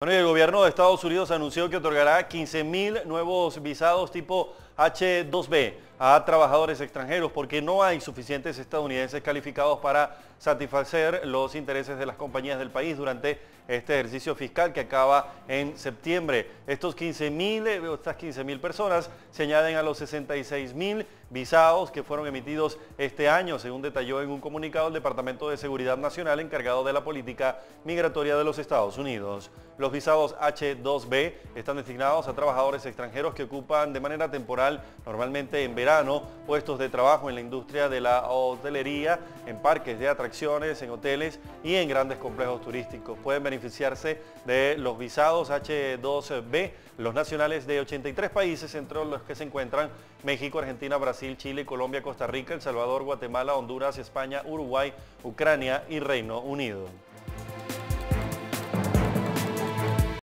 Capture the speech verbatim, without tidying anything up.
Bueno, y el gobierno de Estados Unidos anunció que otorgará quince mil nuevos visados tipo H dos B a trabajadores extranjeros porque no hay suficientes estadounidenses calificados para satisfacer los intereses de las compañías del país durante este ejercicio fiscal que acaba en septiembre. Estos quince mil, estas quince mil personas se añaden a los sesenta y seis mil visados que fueron emitidos este año, según detalló en un comunicado el Departamento de Seguridad Nacional encargado de la política migratoria de los Estados Unidos. Los visados H dos B están destinados a trabajadores extranjeros que ocupan de manera temporal, normalmente en verano, puestos de trabajo en la industria de la hotelería, en parques de atracciones, en hoteles y en grandes complejos turísticos. Pueden beneficiarse de los visados H dos B los nacionales de ochenta y tres países, entre los que se encuentran México, Argentina, Brasil, Chile, Colombia, Costa Rica, El Salvador, Guatemala, Honduras, España, Uruguay, Ucrania y Reino Unido.